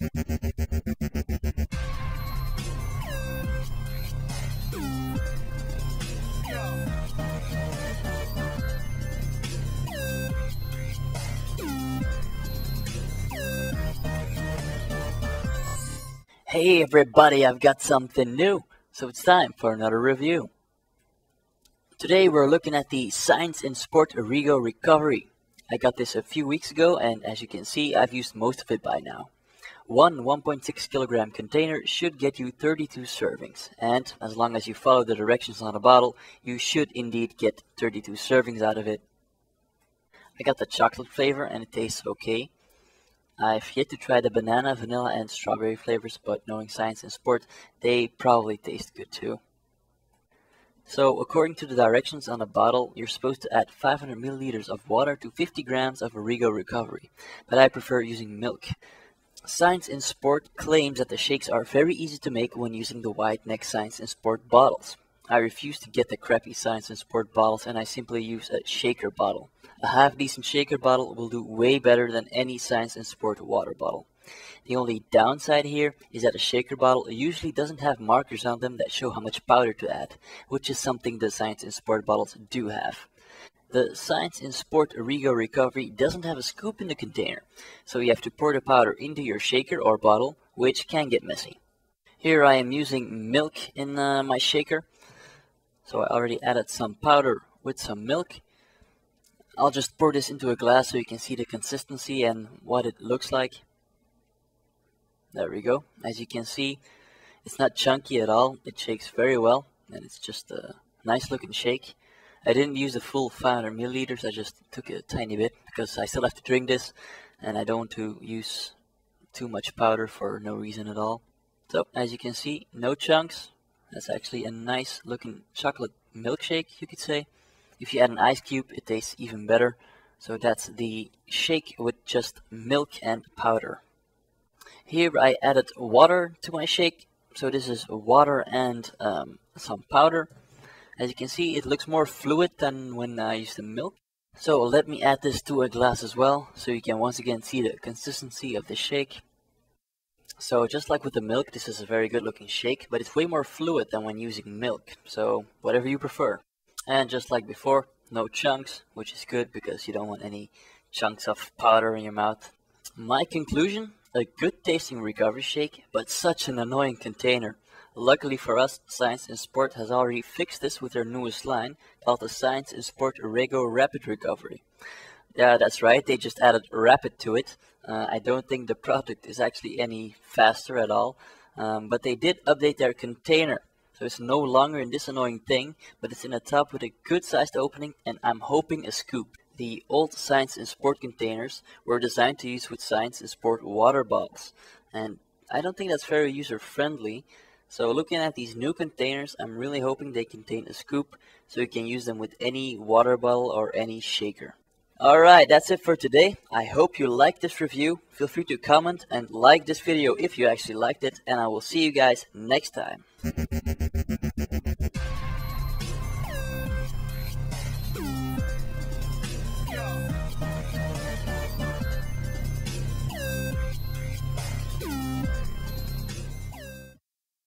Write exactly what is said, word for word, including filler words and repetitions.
Hey everybody, I've got something new, so it's time for another review. Today we're looking at the S I S Sport Rego Recovery. I got this a few weeks ago, and as you can see, I've used most of it by now. One one point six kilogram container should get you thirty-two servings, and as long as you follow the directions on the bottle, you should indeed get thirty-two servings out of it. I got the chocolate flavor and it tastes okay. I've yet to try the banana, vanilla, and strawberry flavors, but knowing S I S Sport, they probably taste good too. So, according to the directions on the bottle, you're supposed to add five hundred milliliters of water to fifty grams of Rego Recovery, but I prefer using milk. S I S Sport claims that the shakes are very easy to make when using the wide neck S I S Sport bottles. I refuse to get the crappy S I S Sport bottles, and I simply use a shaker bottle. A half-decent shaker bottle will do way better than any S I S Sport water bottle. The only downside here is that a shaker bottle usually doesn't have markers on them that show how much powder to add, which is something the S I S Sport bottles do have. The S I S Sport Rego Recovery doesn't have a scoop in the container, so you have to pour the powder into your shaker or bottle, which can get messy. Here I am using milk in uh, my shaker, so I already added some powder with some milk. I'll just pour this into a glass so you can see the consistency and what it looks like. There we go. As you can see, it's not chunky at all. It shakes very well, and it's just a nice looking shake. I didn't use the full five hundred milliliters, I just took a tiny bit because I still have to drink this, and I don't want to use too much powder for no reason at all. So, as you can see, no chunks. That's actually a nice looking chocolate milkshake, you could say. If you add an ice cube, it tastes even better. So that's the shake with just milk and powder. Here I added water to my shake. So this is water and um, some powder. As you can see, it looks more fluid than when I used the milk. So let me add this to a glass as well, so you can once again see the consistency of the shake. So just like with the milk, this is a very good looking shake, but it's way more fluid than when using milk. So whatever you prefer. And just like before, no chunks, which is good because you don't want any chunks of powder in your mouth. My conclusion, a good tasting recovery shake, but such an annoying container. Luckily for us, S I S Sport has already fixed this with their newest line, called the S I S Sport Rego Rapid Recovery. Yeah, that's right, they just added rapid to it. Uh, I don't think the product is actually any faster at all, um, but they did update their container. So it's no longer in this annoying thing, but it's in a tub with a good sized opening, and I'm hoping a scoop. The old S I S Sport containers were designed to use with S I S Sport water bottles, and I don't think that's very user friendly. So looking at these new containers, I'm really hoping they contain a scoop, so you can use them with any water bottle or any shaker. Alright, that's it for today. I hope you liked this review. Feel free to comment and like this video if you actually liked it, and I will see you guys next time.